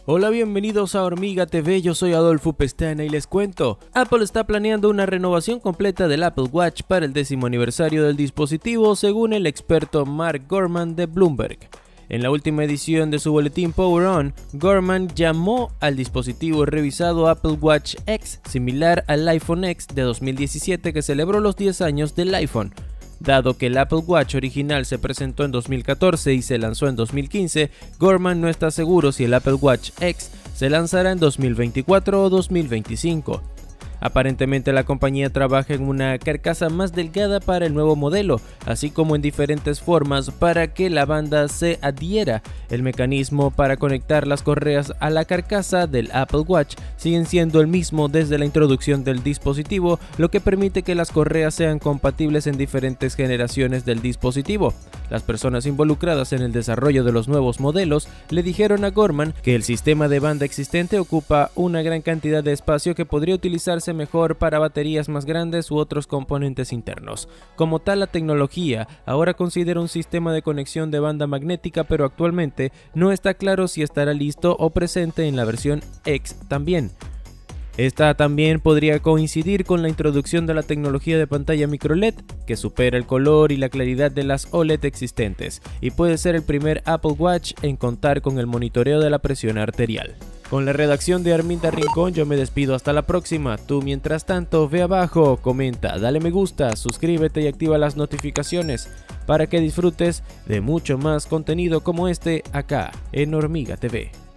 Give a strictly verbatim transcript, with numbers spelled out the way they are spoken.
Hola, bienvenidos a Hormiga T V, yo soy Adolfo Pestana y les cuento. Apple está planeando una renovación completa del Apple Watch para el décimo aniversario del dispositivo, según el experto Mark Gurman de Bloomberg. En la última edición de su boletín Power On, Gurman llamó al dispositivo revisado Apple Watch X, similar al iPhone X de dos mil diecisiete que celebró los diez años del iPhone. Dado que el Apple Watch original se presentó en dos mil catorce y se lanzó en dos mil quince, Gurman no está seguro si el Apple Watch X se lanzará en dos mil veinticuatro o dos mil veinticinco. Aparentemente la compañía trabaja en una carcasa más delgada para el nuevo modelo, así como en diferentes formas para que la banda se adhiera. El mecanismo para conectar las correas a la carcasa del Apple Watch siguen siendo el mismo desde la introducción del dispositivo, lo que permite que las correas sean compatibles en diferentes generaciones del dispositivo. Las personas involucradas en el desarrollo de los nuevos modelos le dijeron a Gurman que el sistema de banda existente ocupa una gran cantidad de espacio que podría utilizarse mejor para baterías más grandes u otros componentes internos. Como tal, la tecnología ahora considera un sistema de conexión de banda magnética, pero actualmente no está claro si estará listo o presente en la versión X también. Esta también podría coincidir con la introducción de la tecnología de pantalla micro L E D, que supera el color y la claridad de las O L E D existentes, y puede ser el primer Apple Watch en contar con el monitoreo de la presión arterial. Con la redacción de Arminda Rincón yo me despido hasta la próxima. Tú mientras tanto ve abajo, comenta, dale me gusta, suscríbete y activa las notificaciones para que disfrutes de mucho más contenido como este acá en Hormiga T V.